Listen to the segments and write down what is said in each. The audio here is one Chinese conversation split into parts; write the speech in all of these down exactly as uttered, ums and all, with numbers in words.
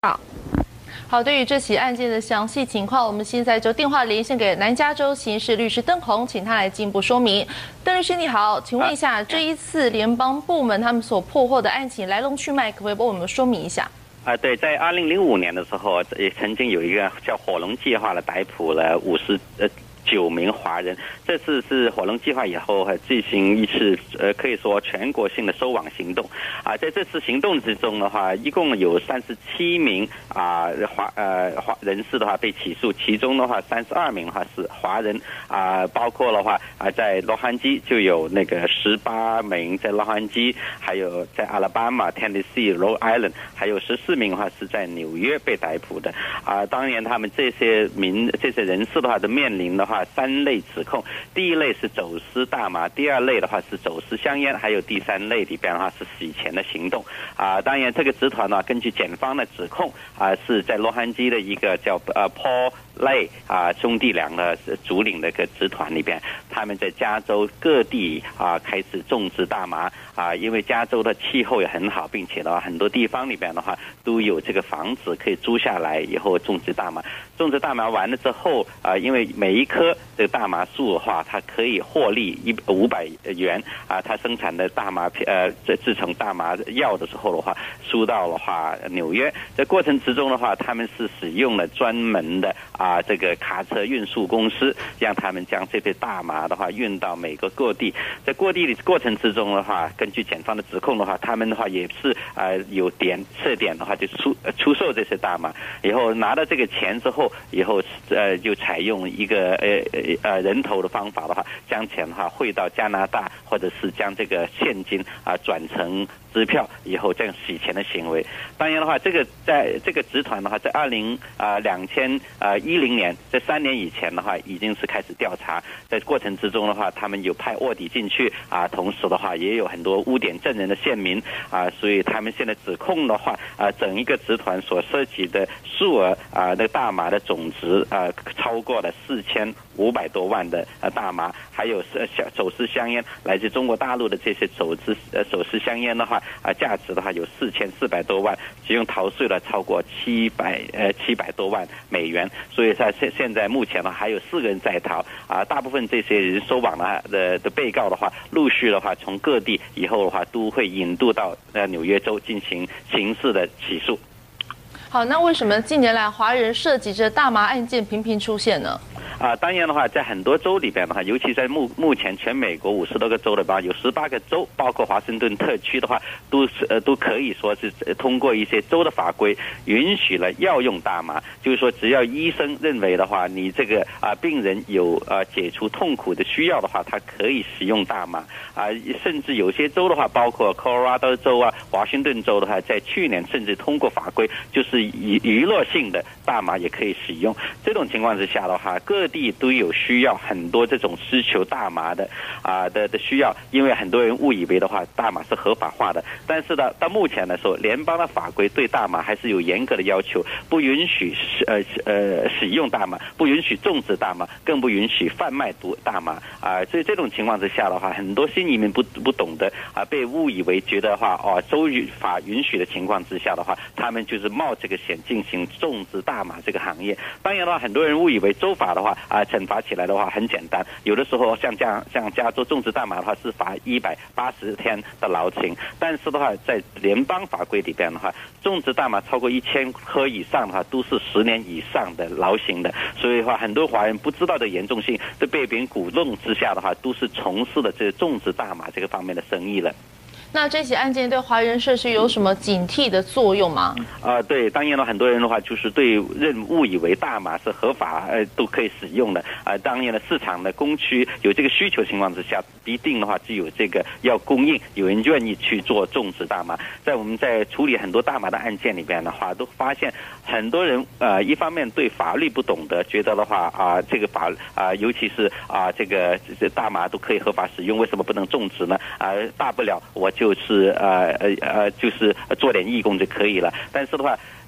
好，好，对于这起案件的详细情况，我们现在就电话连线给南加州刑事律师邓宏，请他来进一步说明。邓律师你好，请问一下，啊、这一次联邦部门他们所破获的案情来龙去脉，可不可以帮我们说明一下？ 啊，对，在二零零五年的时候，也曾经有一个叫火龙计划的逮捕了五十呃。九名华人，这次是火龙计划以后进行一次呃，可以说全国性的收网行动啊。在这次行动之中的话，一共有三十七名啊华呃华人士的话被起诉，其中的话三十二名的话是华人啊，包括的话啊在洛杉矶就有那个十八名在洛杉矶，还有在阿拉巴马、Tennessee、Rhode Island， 还有十四名的话是在纽约被逮捕的啊。当然，他们这些民这些人士的话，都面临的话。三类指控，第一类是走私大麻，第二类的话是走私香烟，还有第三类里边的话是洗钱的行动啊。当然，这个集团呢，根据检方的指控啊，是在洛杉矶的一个叫呃 Paul Lay 啊兄弟俩的主领的一个集团里边，他们在加州各地啊开始种植大麻啊，因为加州的气候也很好，并且的话很多地方里边的话都有这个房子可以租下来以后种植大麻。种植大麻完了之后啊，因为每一棵这个大麻树的话，它可以获利一五百元啊，它生产的大麻呃制成大麻药的时候的话，输到的话纽约。在过程之中的话，他们是使用了专门的啊这个卡车运输公司，让他们将这些大麻的话运到美国各地。在各地的过程之中的话，根据检方的指控的话，他们的话也是呃有点设点的话就出出售这些大麻，以后拿到这个钱之后，以后呃就采用一个呃呃人头的方法的话，将钱的话汇到加拿大，或者是将这个现金啊、呃、转成支票，以后这样洗钱的行为。当然的话，这个在这个集团的话，在二零啊两千啊一零年，在三年以前的话，已经是开始调查。在过程之中的话，他们有派卧底进去啊，同时的话也有很多污点证人的县民啊，所以他们现在指控的话啊，整一个集团所涉及的数额啊，那大麻的总值啊，超过了四千五百多万的呃大麻，还有是小走私香烟，来自中国大陆的这些走私呃走私香烟的话啊，价值的话有四千四百多万，其中逃税了超过七百呃七百多万美元，所以在现现在目前呢还有四个人在逃啊，大部分这些人收网的的的被告的话，陆续的话从各地以后的话都会引渡到呃纽约州进行刑事的起诉。 好，那为什么近年来华人涉及着大麻案件频频出现呢？ 啊，当然的话，在很多州里边的话，尤其在目目前全美国五十多个州的话，有十八个州，包括华盛顿特区的话，都是呃都可以说是通过一些州的法规允许了药用大麻，就是说只要医生认为的话，你这个啊病人有呃解除痛苦的需要的话，他可以使用大麻啊，甚至有些州的话，包括 Colorado 州啊、华盛顿州的话，在去年甚至通过法规，就是娱娱乐性的大麻也可以使用。这种情况之下的话，各地都有需要很多这种需求大麻的啊的的需要，因为很多人误以为的话大麻是合法化的，但是呢，到目前来说，联邦的法规对大麻还是有严格的要求，不允许呃呃使用大麻，不允许种植大麻，更不允许贩卖毒大麻啊。所以这种情况之下的话，很多新移民不不懂得啊，被误以为觉得话哦，州法允许的情况之下的话，他们就是冒这个险进行种植大麻这个行业。当然的话，很多人误以为州法的话啊，惩罚起来的话很简单，有的时候像这样像加州种植大麻的话是罚一百八十天的劳勤，但是的话在联邦法规里边的话，种植大麻超过一千棵以上的话都是十年以上的劳刑的，所以的话很多华人不知道的严重性，都被别人鼓动之下的话，都是从事了这种植大麻这个方面的生意了。 那这起案件对华人社区有什么警惕的作用吗？ 啊、呃，对，当然了，很多人的话就是对认误以为大麻是合法，呃，都可以使用的啊、呃。当然了，市场的供需有这个需求情况之下，一定的话就有这个要供应，有人愿意去做种植大麻。在我们在处理很多大麻的案件里边的话，都发现很多人呃，一方面对法律不懂得，觉得的话啊、呃，这个法啊、呃，尤其是啊、呃，这个这大麻都可以合法使用，为什么不能种植呢？啊、呃，大不了我就就是呃呃呃，就是做点义工就可以了。但是的话，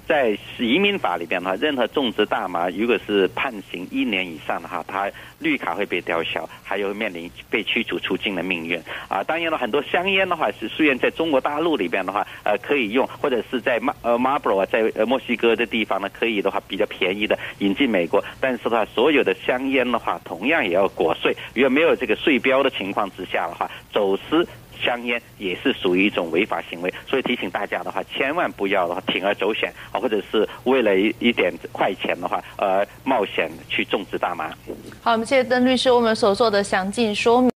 在移民法里边的话，任何种植大麻如果是判刑一年以上的话，他绿卡会被吊销，还有面临被驱逐出境的命运啊。当然了，很多香烟的话是虽然在中国大陆里边的话，呃可以用，或者是在马呃 Marlboro 啊，在呃墨西哥的地方呢，可以的话比较便宜的引进美国，但是的话，所有的香烟的话，同样也要国税。如果没有这个税标的情况之下的话，走私香烟也是属于一种违法行为，所以提醒大家的话，千万不要的话铤而走险啊，或者是为了一一点快钱的话，呃，冒险去种植大麻。 好，我们谢谢邓律师我们所做的详尽说明。